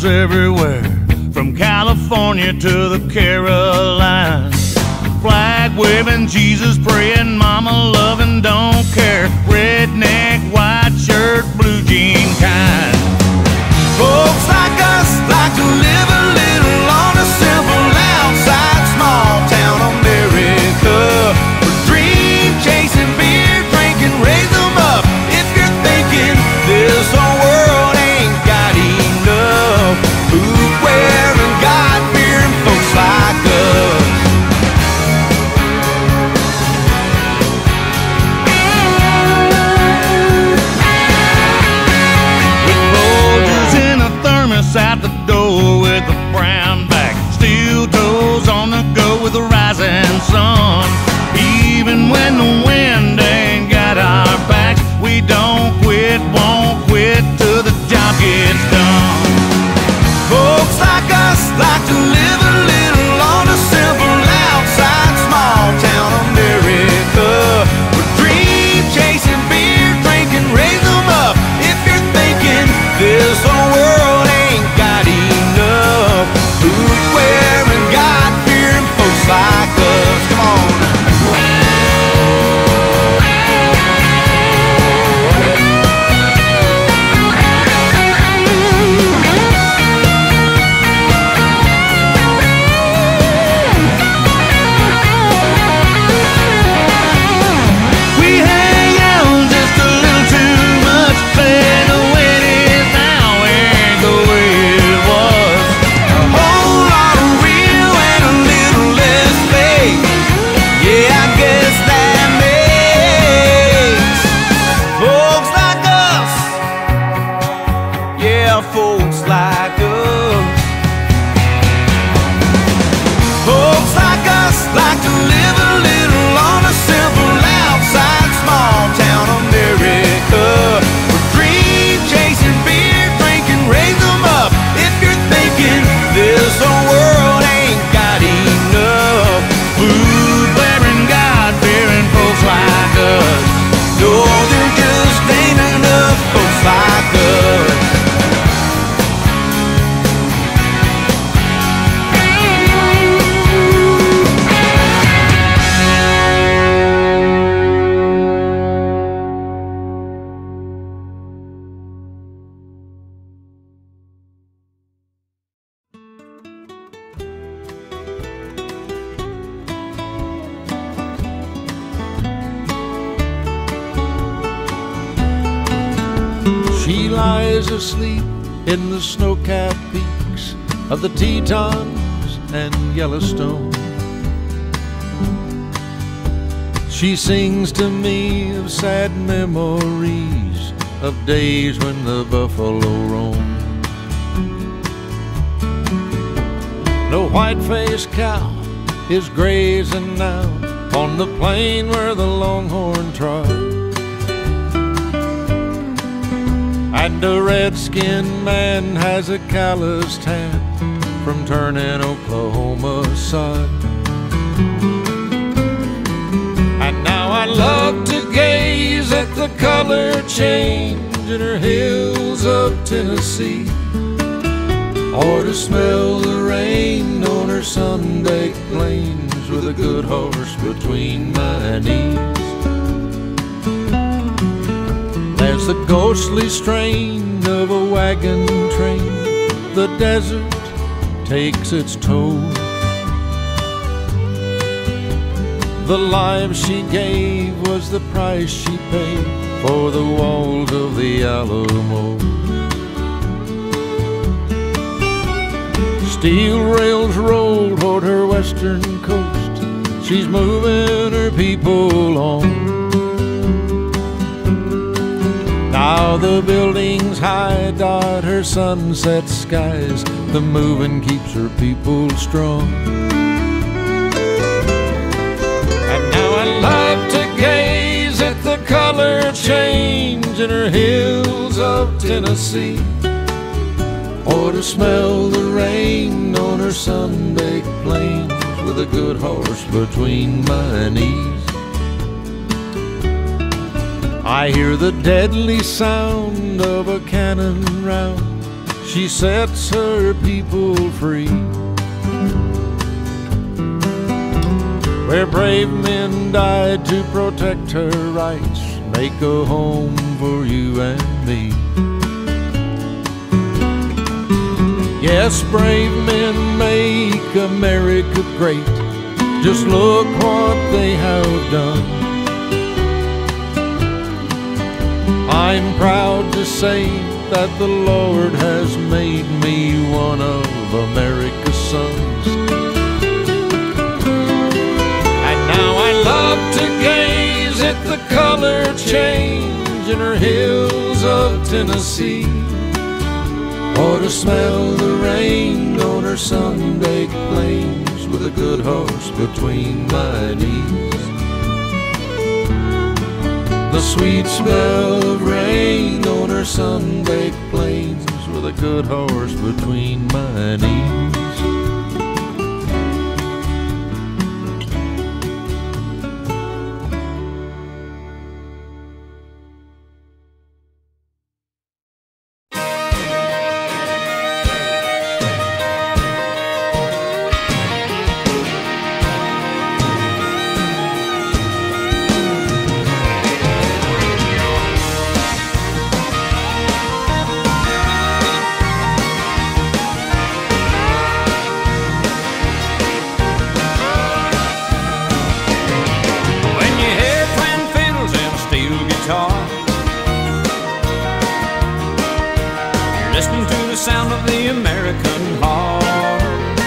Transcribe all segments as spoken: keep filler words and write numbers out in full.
girls everywhere, from California to the Carolinas. Flag waving, Jesus praying, mama loving, don't care. Redneck, white shirt, blue jean kind. Folks like us like to live a little on a simple outside small town America. We're dream chasing, beer drinking, raise them up. If you're thinking this whole world ain't got enough boot wearing, God fearing folks like us. Out the door with a brown back, steel toes on the go with the rising sun. Even when the wind ain't got our backs, we don't quit, won't quit till the job gets done. Folks like us like to live a little on a simple outside small town America. We're dream chasing, beer drinking, raise them up. If you're thinking this whole world ain't got enough boot wearing, God fearing folks like us. Come on. We hang out just a little too much, play the way it is now ain't the way it was. A whole lot of real and a little less fake. Yeah, I guess that makes folks like us. Yeah, folks like us. Folks like us like to live a little on a simple outside small town America. We're dream chasing, beer drinking, raise them up. If you're thinking this whole world ain't got enough food wearing, God fearing folks like us. No, there just ain't enough folks like us. She lies asleep in the snow-capped peaks of the Tetons and Yellowstone. She sings to me of sad memories of days when the buffalo roamed. No white-faced cow is grazing now on the plain where the longhorn trod. And a red-skinned man has a calloused hand from turning Oklahoma sod. And now I love to gaze at the color change in her hills of Tennessee, or to smell the rain on her sun-baked plains with a good horse between my knees. There's the ghostly strain of a wagon train. The desert takes its toll. The life she gave was the price she paid for the walls of the Alamo. Steel rails roll toward her western coast. She's moving her people on. Now the buildings high dot her sunset skies. The moving keeps her people strong. And now I love to gaze at the color change in her hills of Tennessee, or to smell the rain on her sun-baked plains with a good horse between my knees. I hear the deadly sound of a cannon round. she sets her people free. Where brave men died to protect her rights, make a home for you and me. Yes, brave men make America great. Just look what they have done. I'm proud to say that the Lord has made me one of America's sons. And now I love to gaze at the color change in her hills of Tennessee, or to smell the rain on her sun-baked plains with a good horse between my knees. The sweet smell of rain on her sun-baked plains with a good horse between my knees. Listening to the sound of the American heart,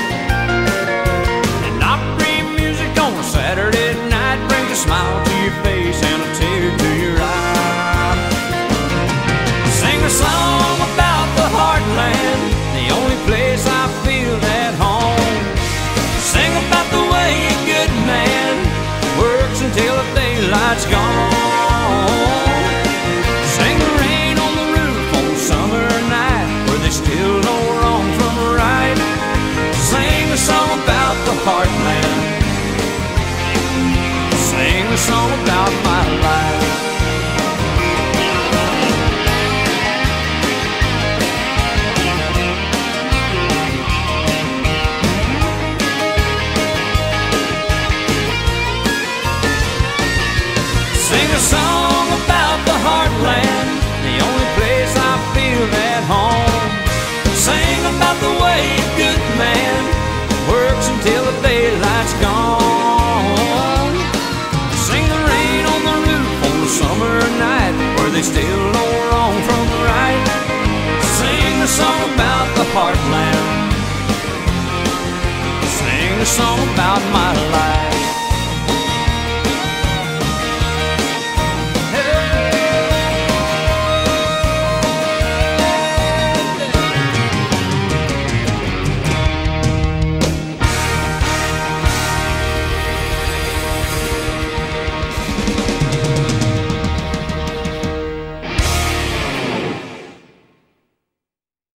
and Opry music on a Saturday night brings a smile to your face and a tear to your eye. Sing a song about the heartland, the only place I feel at home. Sing about the way a good man works until the daylight's gone. Still know wrong from right. Sing a song about the heartland. Sing a song about my life. Sing a song about the heartland, the only place I feel at home. Sing about the way a good man works until the daylight's gone. Sing the rain on the roof on the summer night, where they still know wrong from right. Sing a song about the heartland. Sing a song about my life.